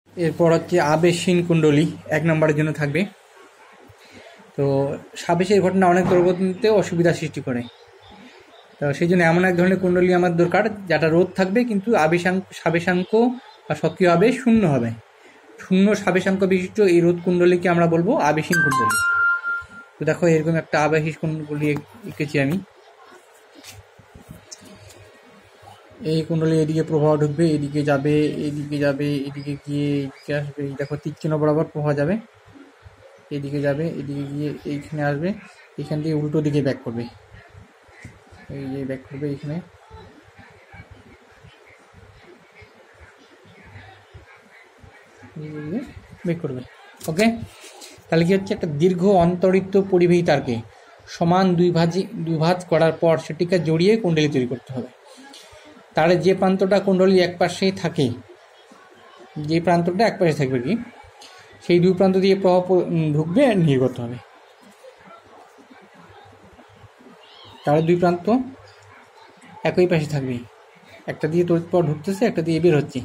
এরপর হচ্ছে আবেশহীন কুণ্ডলী 1 নম্বরের জন্য থাকবে। তো সাবেশের ঘটনা অনেক পরিবর্তনতে অসুবিধা সৃষ্টি করে। তো সেই জন্য এমন এক ধরনের কুণ্ডলী আমার দরকার যেটা রোধ থাকবে কিন্তু সাবেশাঙ্ক বা সক্রিয় আবেশ শূন্য হবে। শূন্য সাবেশাঙ্ক বিশিষ্ট এই রোধ কুণ্ডলীকে আমরা বলবো আবেশহীন কুণ্ডলী। তো দেখো এরকম একটা আবেশহীন কুণ্ডলী এঁকেছি আমি। এই কুণ্ডলী এদিকে প্রবাহ ঢুকবে, এদিকে যাবে, এদিকে যাবে, এদিকে গিয়ে এদিকে আসবে। দেখো তীরচিহ্ন বরাবর প্রবাহ যাবে, এদিকে যাবে, এদিকে গিয়ে এইখানে আসবে, এইখান দিয়ে উল্টো দিকে ব্যাক করবে, এই যে ব্যাক করবে এইখানে, ব্যাক করবে। ওকে, তাহলে কি হচ্ছে, একটা দীর্ঘ অন্তরিত পরিবাহী তারকে সমান দুই ভাঁজ করার পর সেটিকে জড়িয়ে কুণ্ডলী তৈরি করতে হবে। তার যে প্রান্তটা কুণ্ডলী এক পাশেই থাকে, যে প্রান্তটা এক পাশে থাকবে কি, সেই দুই প্রান্ত দিয়ে প্রবাহ ঢুকবে, নির্গত হবে। তার দুই প্রান্ত একই পাশে থাকবে, একটা দিয়ে তড়িৎ প্রবাহ ঢুকতেছে, একটা দিয়ে বের হচ্ছে।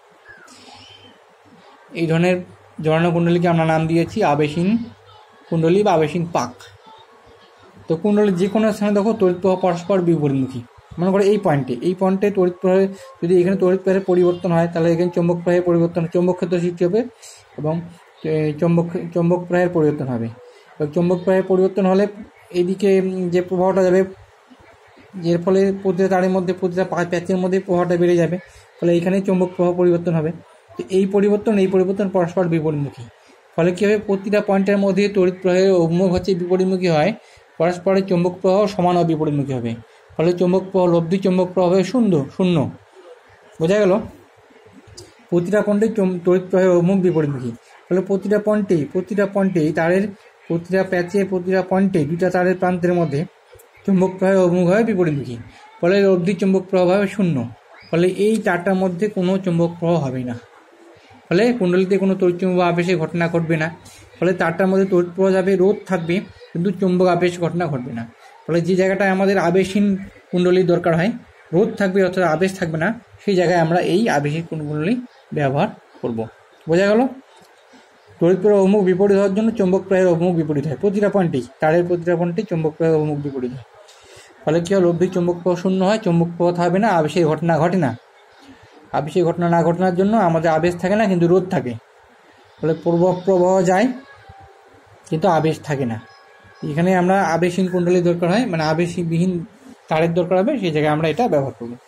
এই ধরনের জড়ানো কুণ্ডলীকে আমরা নাম দিয়েছি আবেশহীন কুণ্ডলী বা আবেশহীন পাক। তো কুণ্ডলীর যে কোনো স্থানে দেখো তড়িৎ প্রবাহ পরস্পর বিপরীতমুখী। মনে করো এই পয়েন্টে তড়িৎ প্রবাহে যদি এখানে তড়িৎ প্রবাহের পরিবর্তন হয়, তাহলে এখানে চৌম্বক প্রবাহের পরিবর্তন, চৌম্বক ক্ষেত্র সৃষ্টি হবে এবং চৌম্বক প্রবাহের পরিবর্তন হবে। চৌম্বক প্রবাহের পরিবর্তন হলে এইদিকে যে প্রবাহটা যাবে, এর ফলে প্রতিটা তারের মধ্যে, প্রতিটা প্যাচের মধ্যে প্রবাহটা বেড়ে যাবে, ফলে এইখানে চৌম্বক প্রবাহ পরিবর্তন হবে। তো এই পরিবর্তন পরস্পর বিপরীতমুখী। ফলে কী হবে, প্রতিটা পয়েন্টের মধ্যে তড়িৎ প্রবাহের অভিমুখ হচ্ছে বিপরীতমুখী হয়, পরস্পরের চৌম্বক প্রবাহ সমান ও বিপরীতমুখী হবে। ফলে চৌম্বক প্রবাহ, লব্ধি চৌম্বক প্রবাহ হবে শূন্য। বোঝা গেল? প্রতিটা পয়েন্টে তড়িৎ প্রবাহের অভিমুখ বিপরীতমুখী। ফলে প্রতিটা পয়েন্টে তারের প্রতিটা প্যাচে, প্রতিটা পয়েন্টে দুইটা তারের প্রান্তের মধ্যে চৌম্বক প্রবাহের অভিমুখ হয় বিপরীতমুখী। ফলে লব্ধি চৌম্বক প্রবাহ হবে শূন্য। ফলে এই তারটার মধ্যে কোনো চৌম্বক প্রবাহ হবে না। ফলে কুণ্ডলীতে কোনো তড়িৎচুম্বক আবেশের ঘটনা ঘটবে না। ফলে তারটার মধ্যে তড়িৎ প্রবাহ যাবে, রোধ থাকবে, কিন্তু চুম্বক আবেশ ঘটনা ঘটবে না। ফলে যে জায়গাটায় আমাদের আবেশহীন কুণ্ডলীর দরকার হয়, রোধ থাকবে অর্থাৎ আবেশ থাকবে না, সেই জায়গায় আমরা এই আবেশহীন কুণ্ডলী ব্যবহার করব। বোঝা গেল? তড়িৎ প্রবাহ অভিমুখ বিপরীত হওয়ার জন্য চৌম্বক প্রবাহের অভিমুখ বিপরীত হয়। প্রতিটা পয়েন্টেই, তারের প্রতিটা পয়েন্টেই চৌম্বক প্রবাহের অভিমুখ বিপরীত হয়। ফলে কী হয়, লব্ধিক চৌম্বক প্রবাহ শূন্য হয়, চৌম্বক প্রবাহ থাকবে না, আবেশের ঘটনা ঘটে না। আবেশের ঘটনা না ঘটনার জন্য আমাদের আবেশ থাকে না, কিন্তু রোধ থাকে। ফলে প্রবাহ যায় কিন্তু আবেশ থাকে না। এখানে আমরা আবেশহীন কুণ্ডলীর দরকার হয়, মানে আবেশবিহীন তারের দরকার হবে, সেই জায়গায় আমরা এটা ব্যবহার করব।